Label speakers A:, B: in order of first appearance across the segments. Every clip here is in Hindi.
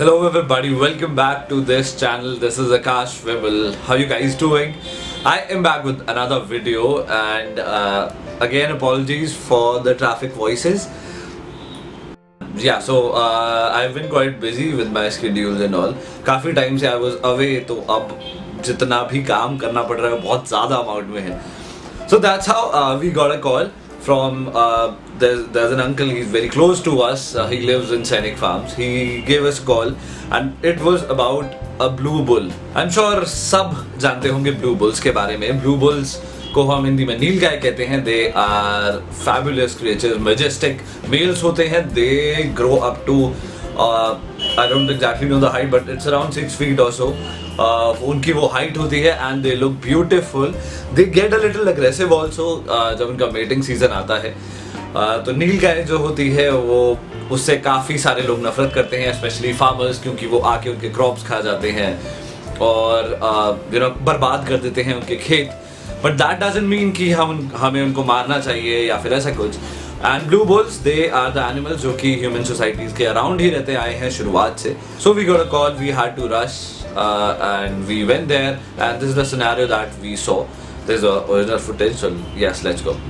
A: Hello everybody, welcome back to this channel. This is Akash Wibble. How you guys doing? I am back with another video and again apologies for the traffic voices. Yeah, so I've been quite busy with my schedules and all. काफी time से I was away, तो अब जितना भी काम करना पड़ रहा है बहुत ज़्यादा amount में है. So that's how we got a call from there's an uncle. He's very close to us. He lives in Scenic Farms. He gave us a call and it was about a blue bull. I'm sure सब जानते होंगे blue bulls के बारे में. Blue bulls को हम हिंदी में नीलगाय कहते हैं. They are fabulous creatures, majestic males होते हैं. They grow up to I don't exactly know the height, but it's around 6 feet or so. उनकी वो हाइट होती है and they look beautiful. They get a little aggressive also जब उनका mating season आता है. तो नीलगाय जो होती है वो उससे काफ़ी सारे लोग नफरत करते हैं, especially farmers, क्योंकि वो आके उनके crops खा जाते हैं और बर्बाद कर देते हैं उनके खेत. But that doesn't mean कि हमें उनको मारना चाहिए या फिर ऐसा कुछ. And blue bulls, they are the animals जो कि human societies के around ही रहते आए हैं शुरुआत से. So we got a call, we had to rush and we went there and this is the scenario that we saw. This is the original footage, so yes, let's go.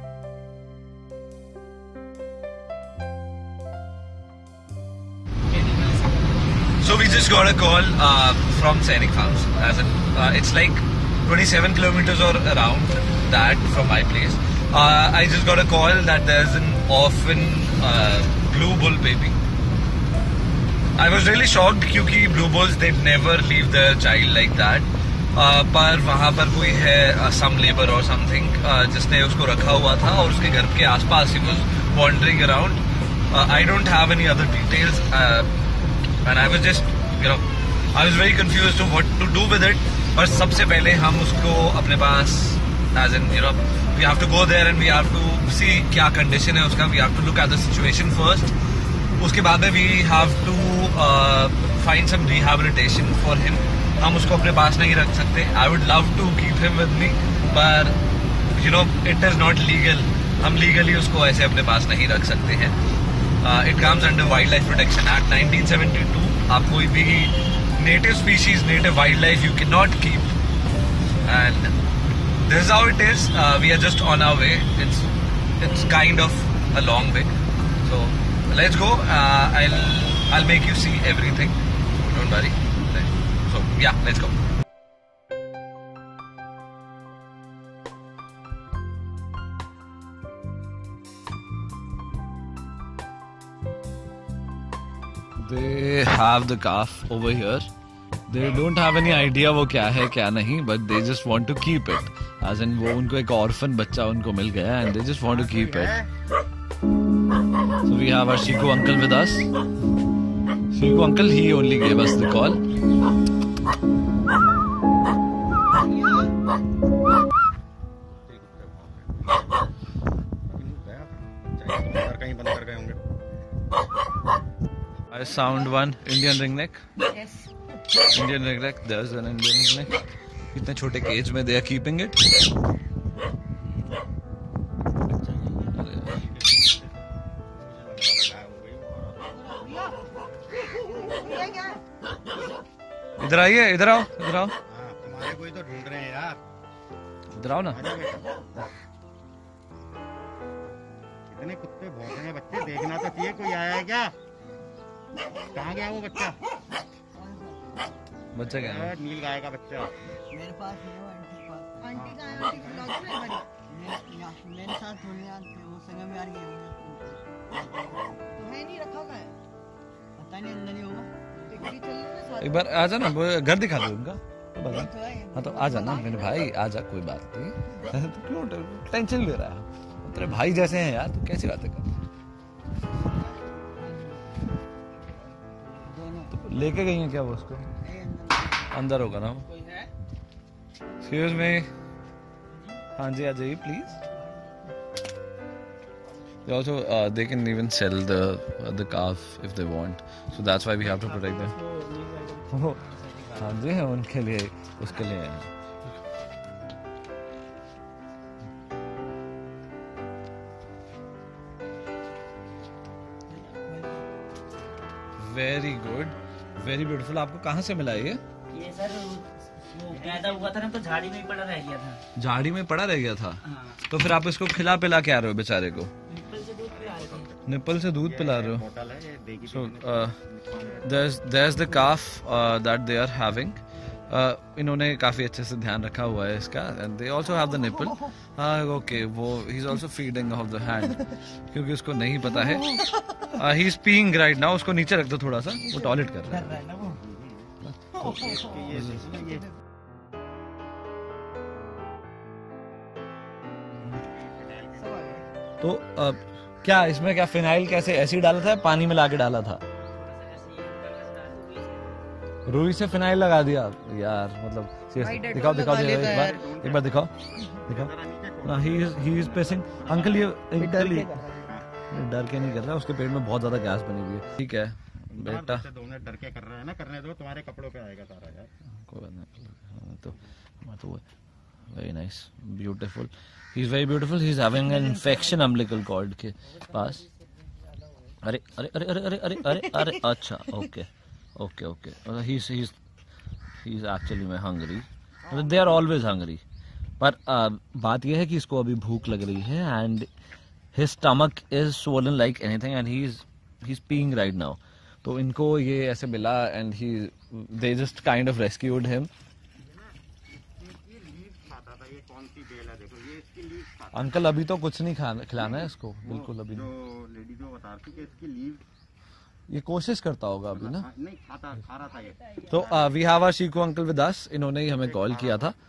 A: So we just got a call from Scenic Farms. As in, it's like 27 kilometers or around that from my place. I just got a call that there's an orphan blue bull baby. I was really shocked क्योंकि blue bulls they never leave their child like that. पर वहाँ पर कोई है some labor or something जिसने उसको रखा हुआ था और उसके घर के आसपास he was wandering around. I don't have any other details and I was just I was very confused to what to do with it. पर सबसे पहले हम उसको अपने पास as in we have to go there and we have to see क्या condition है उसका. We have to look at the situation first. उसके बाद में we have to find some rehabilitation for him. हम उसको अपने पास नहीं रख सकते. I would love to keep him with me, but it is not legal. हम legally उसको ऐसे अपने पास नहीं रख सकते हैं. It comes under Wildlife Protection Act 1972. आप कोई भी native species, native wildlife you cannot keep. And this is how it is. We are just on our way. It's kind of a long way. So let's go. I'll make you see everything. Don't worry. So yeah, let's go. They have the calf over here. They don't have any idea वो क्या है क्या नहीं, but they just want to keep it. As in वो उनको एक orphan बच्चा उनको मिल गया and they just want to keep it. So we have our Shiku uncle with us. Shiku uncle, he only gave us the call. I sound one Indian ringneck.
B: Yes.
A: Indian ringneck. There's an Indian ringneck. इतने छोटे केज में they are keeping it. इधर आइए, इधर आओ, इधर आओ.
C: तुम्हारे कोई तो ढूंढ रहे हैं यार.
A: इधर आओ ना.
C: इतने कुत्ते भौंक रहे हैं बच्चे, देखना तो चाहिए कोई आया है क्या. कहाँ गया वो बच्चा.
A: बच्चा क्या है?
C: नील गाय का बच्चा
B: मेरे पास है वो आंटी का आंटी ब्लॉग में बड़ी मेरे साथ थोड़ी आती वो संग में आ रही है तो है नहीं रखा का है पता नहीं अंदर ही होगा.
A: एक बार आ जा ना, घर दिखा दो उनका. हाँ तो आ जाना मेरे भाई, आ जा, कोई बात नहीं. तो क्यों टेंशन ले रहा है? तेरे भाई जैसे हैं यार, तू कैसी बातें कर. तो लेके गई हैं क्या वो उसको? अंदर होगा ना. Excuse me. हाँ जी, आ जाइए please. They also they can even sell the calf if they want, so that's why we have to protect them. हाँ जी, उनके लिए उसके लिए. Very good. Very beautiful. आपको कहाँ से मिला ये
D: सर वो पैदा हुआ था ना तो झाड़ी में ही पड़ा रह गया था।
A: झाड़ी में पड़ा रह गया था?
D: हाँ।
A: तो फिर आप इसको खिला पिला के आ रहे हो बेचारे को?
D: निप्पल से दूध पिला रहे थे।
A: निप्पल से दूध पिला रहे हो?
C: होटल है ये देगी।
A: So there's the calf that they are having. इन्होंने काफी अच्छे से ध्यान रखा हुआ है इसका, and they also have the nipple. Okay, वो he's also feeding of the hand क्योंकि उसको नहीं पता है। He's peeing right now. उसको नीचे रख दो थोड़ा सा, वो टॉयलेट कर रहा है। तो क्या इसमें क्या फिनाइल कैसे ऐसे ही डाला था, पानी में लाके डाला था? रुई से फिनाइल लगा दिया यार, मतलब seriously, दिखाओ दिखाओ एक बार दिखाओ दिखाओ। He is fishing. अंकल ये डर के नहीं कर रहा, उसके पेट में बहुत ज्यादा गैस बनी हुई है। ठीक है बेटा,
C: दोनों डर के कर रहा है ना, करने दो, तुम्हारे कपड़ों पे आएगा सारा यार।
A: कोई बात नहीं। तो very nice, beautiful. He is very beautiful. He is having an infection umbilical cord के पास। अरे अरे अरे अरे अरे अरे अरे अरे अच्छा okay okay okay. He is actually hungry. They are always hungry. पर बात यह है कि इसको अभी भूख लग रही है and his stomach is swollen like anything and he is peeing right now. तो इनको ये ऐसे मिला and they just kind of rescued him. Uncle अभी तो कुछ नहीं खिलाना है इसको, बिल्कुल अभी
C: जो लेडी जो बता रही थी कि इसकी लीव,
A: ये कोशिश करता होगा अभी ना।
C: नहीं खा रहा था ये।
A: तो वी हैव आवर शीको अंकल विद अस। इन्होंने ही हमें कॉल किया था।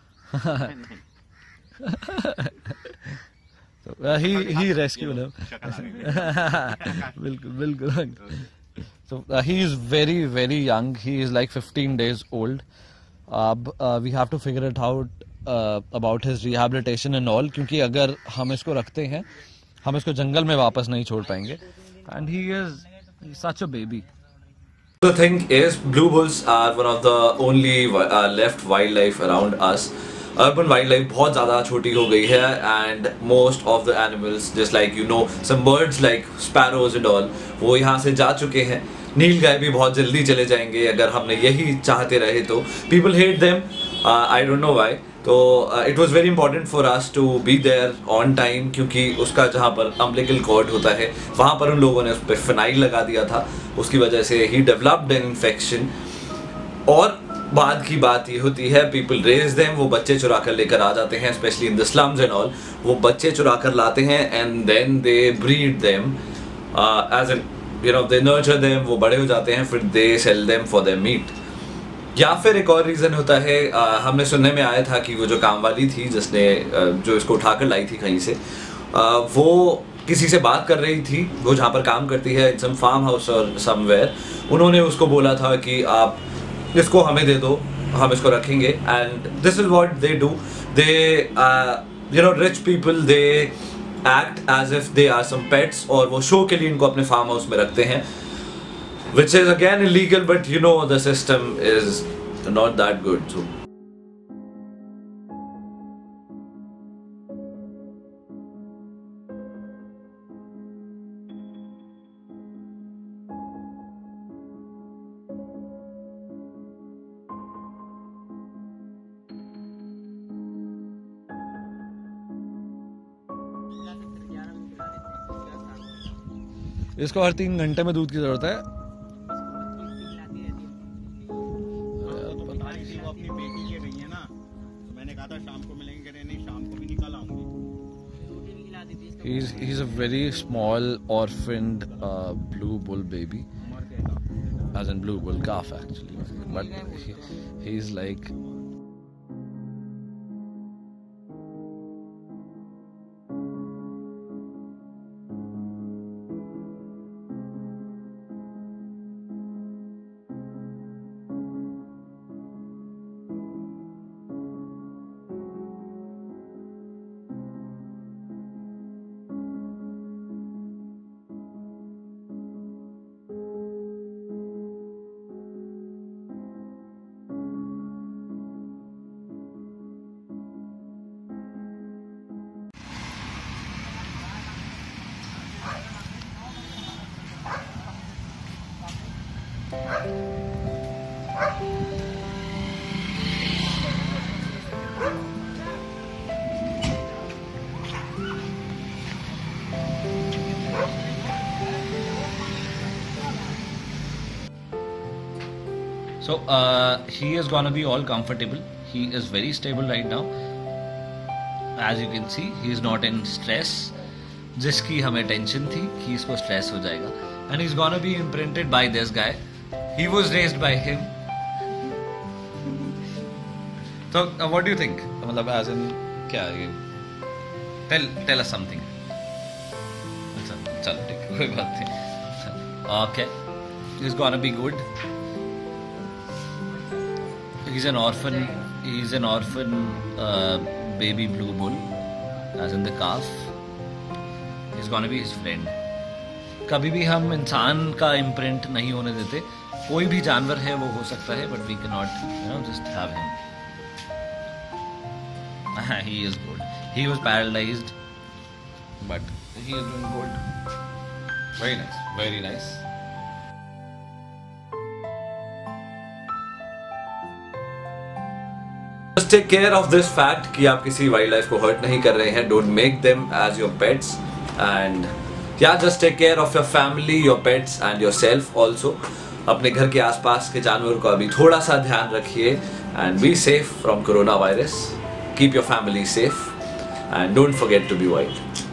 A: तो ही रेस्क्यूड हिम। बिल्कुल बिल्कुल। So he is very very young. He is like 15 days old. We have to figure it out about his rehabilitation and all. क्योंकि अगर हम इसको रखते हैं, हम इसको जंगल में वापस नहीं छोड़ पाएंगे. And he's such a baby. The thing is, blue bulls are one of the only left wildlife around us. Urban wildlife बहुत ज़्यादा छोटी हो गई है and most of the animals, just like some birds like sparrows and all, वो यहाँ से जा चुके हैं. नील गाय भी बहुत जल्दी चले जाएंगे अगर हमने यही चाहते रहे तो. People hate them. I don't know why. तो it was very important for us to be there on time क्योंकि उसका जहाँ पर umbilical cord होता है वहाँ पर उन लोगों ने उस पर फिनाइल लगा दिया था. उसकी वजह से he developed an infection. और बाद की बात ये होती है, people raise them, वो बच्चे चुरा कर लेकर आ जाते हैं, especially in the slums and all. वो बच्चे चुरा कर लाते हैं and then they breed them, as in they nurture them, वो बड़े हो जाते हैं, फिर they sell them for their meat. या फिर एक और रीज़न होता है, हमने सुनने में आया था कि वो जो काम वाली थी जिसने जो इसको उठाकर लाई थी कहीं से, वो किसी से बात कर रही थी, वो जहाँ पर काम करती है, some farm house or somewhere, उन्होंने उसको बोला था कि आप इसको हमें दे दो, हम इसको रखेंगे. And this is what they do. They rich people, they act as if they are some pets, और वो शो के लिए इनको अपने फार्म हाउस में रखते हैं, which is again illegal, but the system is not that good. So इसको हर 3 घंटे में दूध की जरूरत है.
C: वो अपनी बेटी के गई है ना, मैंने कहा था शाम को मिलेंगे, नहीं शाम को भी निकल आऊंगी.
A: He's a very small orphaned blue bull baby, as in blue bull calf actually, but he's like So he is gonna be all comfortable. He is very stable right now. As you can see, he is not in stress. जिसकी हमें टेंशन थी कि इसको स्ट्रेस हो जाएगा. And he's gonna be imprinted by this guy. He was raised by him. So what do you think? मतलब as in क्या ये? Tell us something. चलो ठीक है, कोई बात नहीं. Okay, he's gonna be good. He's an orphan. He's an orphan baby blue bull, as in the calf. He's gonna be his friend. कभी भी हम इंसान का इम्प्रिंट नहीं होने देते. कोई भी जानवर है वो हो सकता है, but we cannot just have him. He is good. He was paralyzed, but he is doing good. Very nice. Very nice. Just take care of this fact कि आप किसी वाइल्ड लाइफ को हर्ट नहीं कर रहे हैं. Don't make them as your pets, and yeah, just take care of your family, your pets and yourself also. अपने घर के आसपास के जानवरों का भी थोड़ा सा ध्यान रखिए, and be safe from coronavirus. Keep your family safe and don't forget to be wild.